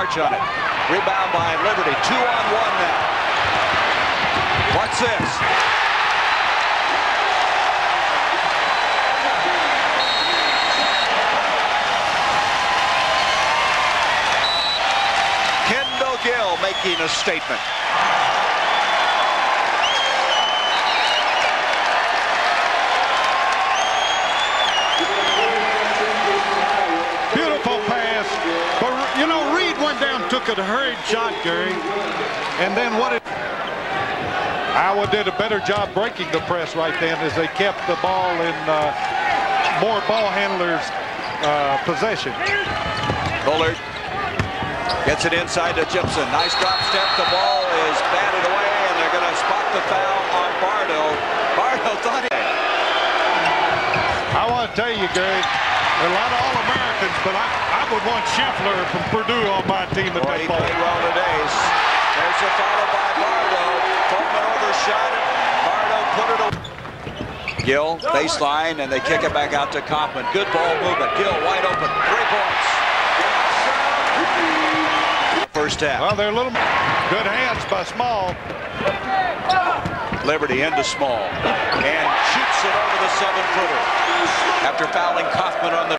charge on it. Rebound by Liberty. 2-on-1 now. What's this? Kendall Gill making a statement. Beautiful pass. But, you know, Reed went down, took a hurried shot, Gary. And then what it... Iowa did a better job breaking the press right then as they kept the ball in more ball handlers' possession. Bullard gets it inside to Gibson. Nice drop step. The ball is batted away, and they're going to spot the foul on Bardo. Bardo thought it. I want to tell you, Gary, there are a lot of All-Americans, but I would want Scheffler from Purdue on my team at that He ball. played well today. There's a follow by Bardo. Coleman overshot it. Bardo put it away. Gill, baseline, and they kick it back out to Kaufman. Good ball movement. Gill wide open. 3 points. First half. Well, they're a little good hands by Small. Liberty into Small and shoots it over the 7-footer after fouling Kaufman on the